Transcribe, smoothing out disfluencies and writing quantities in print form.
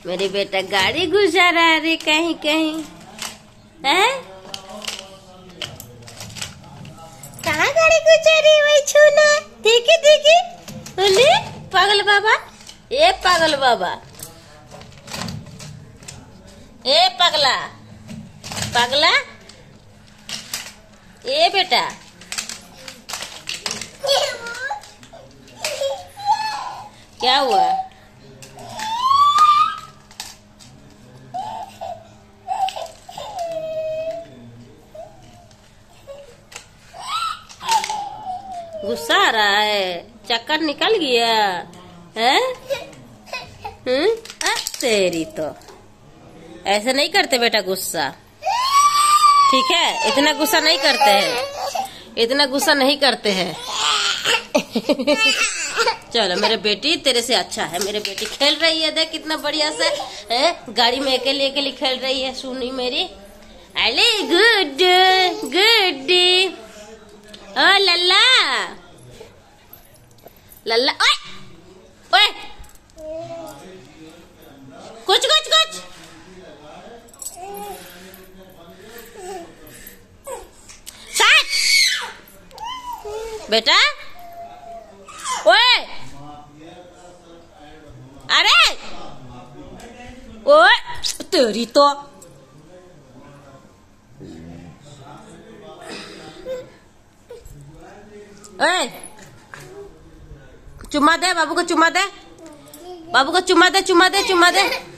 मेरे बेटा गाड़ी घुसा रहा रे कहीं कहीं है। कहाँ गाड़ी घुसा रही वही छूना। देखी देखी बोले पागल बाबा। ए पागल बाबा, ए पगला पगला, ए बेटा क्या हुआ? गुस्सा आ रहा है, चक्कर निकल गया है। तेरी तो ऐसे नहीं करते बेटा गुस्सा, ठीक है? इतना गुस्सा नहीं करते हैं, इतना गुस्सा नहीं करते हैं। चलो मेरे बेटी तेरे से अच्छा है। मेरे बेटी खेल रही है, देख कितना बढ़िया से है, गाड़ी में अकेले अकेले खेल रही है। सुनी मेरी, अले गुड गुड। ओ लल्ला लल्ला, ओए ओए, कुछ कुछ कुछ। बेटा ओए, अरे ओए तेरी तो ओए, चुम्मा दे बाबू को, चुम्मा दे बाबू को, चुम्मा दे चुम्मा दे चुम्मा दे।